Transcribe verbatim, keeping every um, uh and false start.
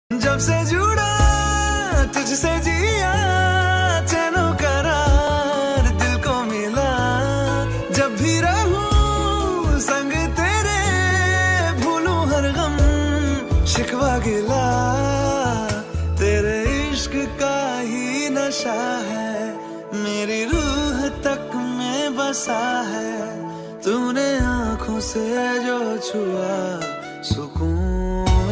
जब से जुड़ा तुझसे जिया चैनो करार दिल को मिला। जब भी रहूं संग तेरे भूलूं हर गम शिकवा गिला। तेरे इश्क का ही नशा है मेरी रूह तक में बसा है। तूने आंखों से जो छुआ सुकून